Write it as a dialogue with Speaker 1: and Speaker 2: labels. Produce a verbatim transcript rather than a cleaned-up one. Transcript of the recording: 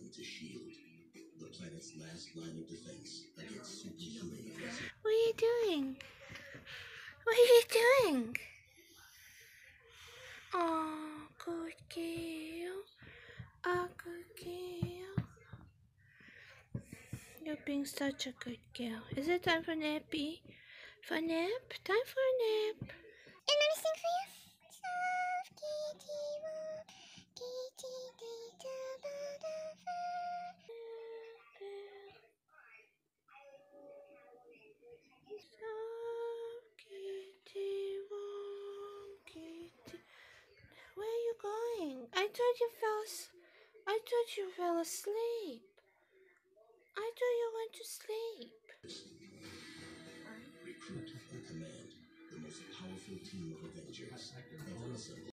Speaker 1: to shield the planet's last line of defense against superhuman aggressors.
Speaker 2: What are you doing? What are you doing? Oh, good girl. Oh, good girl. You're being such a good girl. Is it time for nappy? For nap? Time for a nap.
Speaker 3: And let me sing for you. Soft kitty woo, kitty little butterfly.
Speaker 2: Soft kitty, warm kitty. Where are you going? I thought you fell. as- I thought you fell asleep. I thought you went to sleep.
Speaker 1: Recruit and command the most powerful team of Avengers ever assembled.